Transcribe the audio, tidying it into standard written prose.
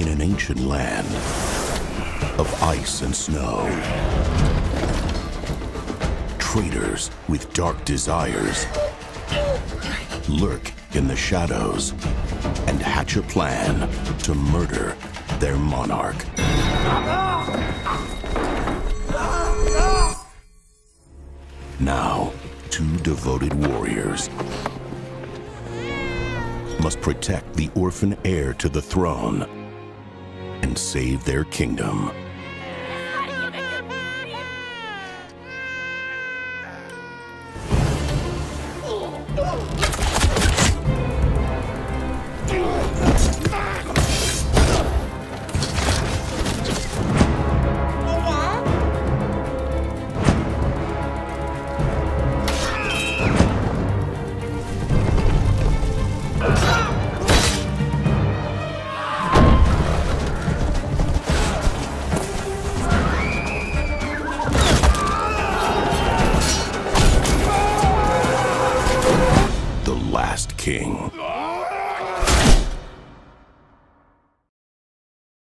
In an ancient land of ice and snow, traitors with dark desires lurk in the shadows and hatch a plan to murder their monarch. Now, two devoted warriors must protect the orphan heir to the throne and save their kingdom. King.